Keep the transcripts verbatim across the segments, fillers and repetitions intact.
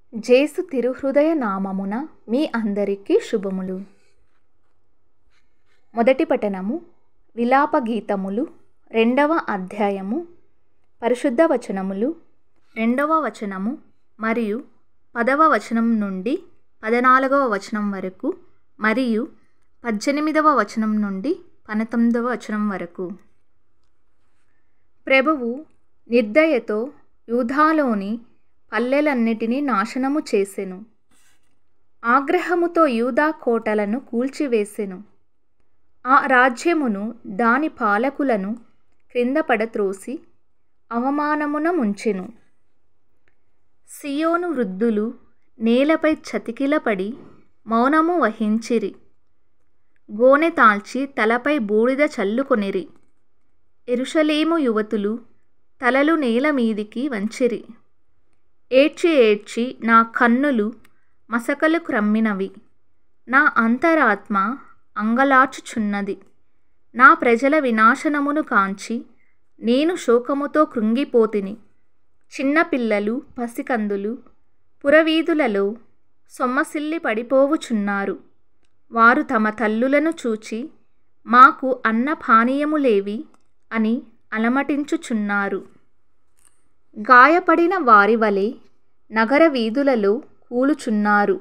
జేసు తిరుహృదయ నామమున మీ అందరికీ శుభములు. మొదటి పఠనము విలాప గీతములు రెండవ అధ్యాయము. పరిశుద్ధ వచనములు రెండవ వచనము మరియు పదవ వచనం నుండి పద్నాలుగవ వచనం వరకు మరియు పద్దెనిమిదవ వచనం నుండి పంతొమ్మిదవ వచనం వరకు. ప్రభువు నిర్దయతో యూదాలోని పల్లెలన్నిటినీ నాశనము చేసెను. ఆగ్రహముతో యూదా కోటలను కూల్చివేసెను. ఆ రాజ్యమును దాని పాలకులను క్రింద పడత్రోసి అవమానమున ముంచెను. సియోను వృద్ధులు నేలపై చతికిలపడి మౌనము వహించిరి. గోనె తాల్చి తలపై బూడిద చల్లుకొనిరి. యెరూషలేము యువతులు తలలు నేల మీదికి వంచిరి. ఏడ్చి ఏడ్చి నా కన్నులు మసకలు క్రమ్మినవి. నా అంతరాత్మ అంగలార్చుచున్నది. నా ప్రజల వినాశనమును కాంచి నేను శోకముతో కృంగిపోతిని. చిన్నపిల్లలు పసికందులు పురవీధులలో సొమ్మసిల్లి పడిపోవుచున్నారు. వారు తమ తల్లులను చూచి మాకు అన్నపానీయములేవి అని అలమటించుచున్నారు. గాయపడిన వారి వలె నగర వీధులలో కూలుచున్నారు.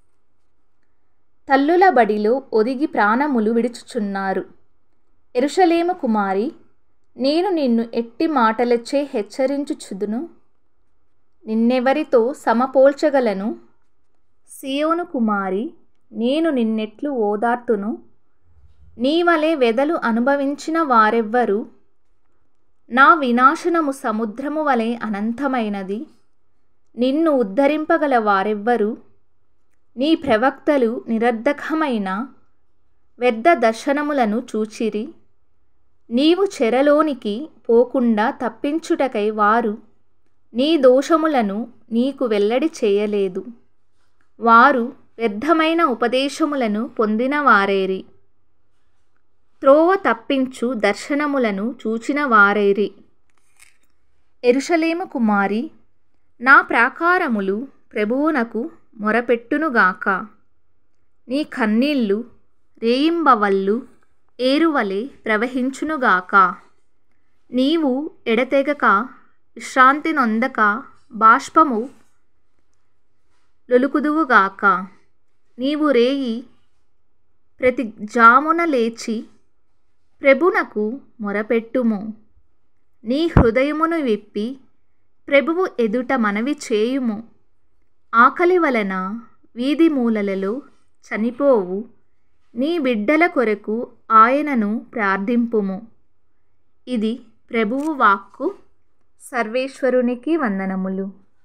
తల్లుల బడిలో ఒదిగి ప్రాణములు విడుచుచున్నారు. యెరూషలేము కుమారి, నేను నిన్ను ఎట్టి మాటలచే హెచ్చరించుచుదును. నిన్నెవరితో సమపోల్చగలను? సియోను కుమారి, నేను నిన్నెట్లు ఓదార్తును? నీ వలె వెదలు అనుభవించిన వారెవ్వరు? నా వినాశనము సముద్రము వలె అనంతమైనది. నిన్ను ఉద్ధరింపగల వారెవ్వరు? నీ ప్రవక్తలు నిరర్ధకమైన వ్యర్థ దర్శనములను చూచిరి. నీవు చెరలోనికి పోకుండా తప్పించుటకై వారు నీ దోషములను నీకు వెల్లడి చేయలేదు. వారు వ్యర్థమైన ఉపదేశములను పొందిన వారేరి. త్రోవ తప్పించు దర్శనములను చూచిన వారేరి. యెరూషలేము కుమారి, నా ప్రాకారములు ప్రభువునకు మొరపెట్టునుగాక. నీ కన్నీళ్ళు రేయింబవళ్ళు ఏరువలే ప్రవహించునుగాక. నీవు ఎడతెగక విశ్రాంతి నొందక బాష్పము లొలుకుదువుగాక. నీవు రేయి ప్రతి జామున లేచి ప్రభునకు మొరపెట్టుము. నీ హృదయమును విప్పి ప్రభువు ఎదుట మనవి చేయుము. ఆకలి వలన వీధి మూలలలో చనిపోవు నీ బిడ్డల కొరకు ఆయనను ప్రార్థింపుము. ఇది ప్రభువు వాక్కు. సర్వేశ్వరునికి వందనములు.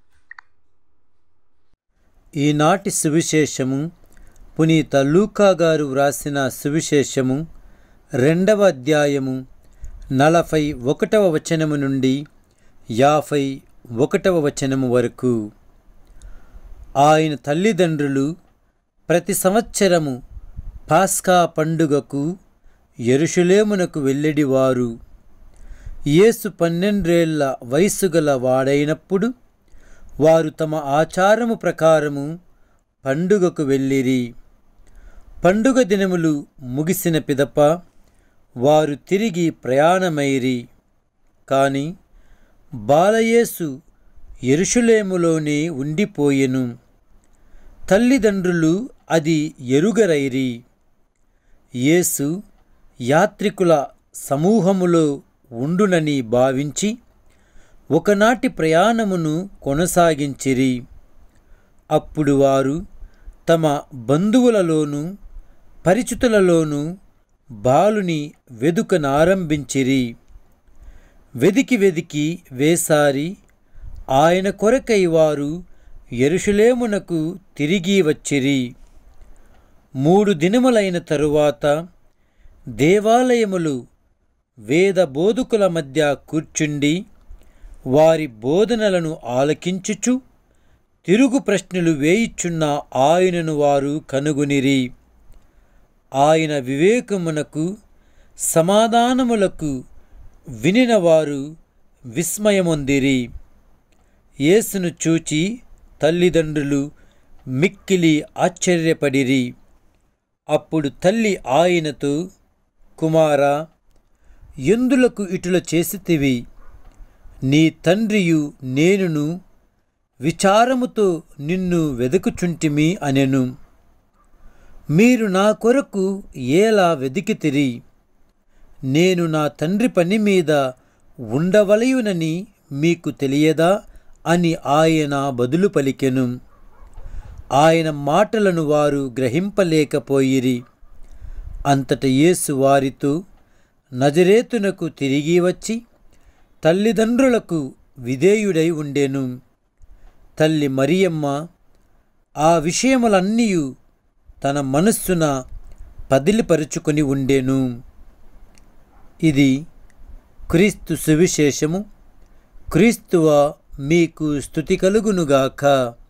ఈనాటి సువిశేషము పునీత లూకా గారు వ్రాసిన సువిశేషము రెండవ అధ్యాయము నలభై ఒకటవ వచనము నుండి యాభై ఒకటవ వచనము వరకు. ఆయన తల్లిదండ్రులు ప్రతి సంవత్సరము పాస్కా పండుగకు యెరూషలేమునకు వెళ్ళెడివారు. యేసు పన్నెండేళ్ల వయస్సు గల వాడైనప్పుడు వారు తమ ఆచారము ప్రకారము పండుగకు వెళ్ళిరి. పండుగ దినములు ముగిసిన పిదప వారు తిరిగి ప్రయాణమైరి. కాని బాలయేసు యెరూషలేములోనే ఉండిపోయెను. తల్లిదండ్రులు అది ఎరుగరైరి. యేసు యాత్రికుల సమూహములో ఉండునని భావించి ఒకనాటి ప్రయాణమును కొనసాగించిరి. అప్పుడు వారు తమ బంధువులలోనూ పరిచితులలోనూ బాలుని వెదుకనారంభించిరి. వెదికి వెదికి వేసారి ఆయన కొరకై వారు యెరూషలేమునకు తిరిగి వచ్చిరి. మూడు దినములైన తరువాత దేవాలయములు వేద బోధకుల మధ్య కూర్చుండి వారి బోధనలను ఆలకించుచు తిరుగు ప్రశ్నలు వేయిచున్న ఆయనను వారు కనుగొనిరి. ఆయన వివేకమునకు సమాధానములకు వినినవారు విస్మయమొందిరి. యేసును చూచి తల్లిదండ్రులు మిక్కిలి ఆశ్చర్యపడిరి. అప్పుడు తల్లి ఆయనతో, కుమారా, ఎందులకు ఇటుల చేసితివి? నీ తండ్రియు నేనును విచారముతో నిన్ను వెదుకుచుంటిమి అనెను. మీరు నా కొరకు ఎలా వెదికితిరి? నేను నా తండ్రి పని మీద ఉండవలయునని మీకు తెలియదా అని ఆయన బదులు పలికెను. ఆయన మాటలను వారు గ్రహింపలేకపోయిరి. అంతట యేసు వారితో, నజరేతునకు తిరిగి వచ్చి తల్లిదండ్రులకు విధేయుడై ఉండెను. తల్లి మరియమ్మ ఆ విషయములన్నీయు తన మనస్సున పదిలిపరుచుకొని ఉండెను. ఇది క్రీస్తు సువిశేషము. క్రీస్తువ మీకు స్తుతి కలుగునుగాక.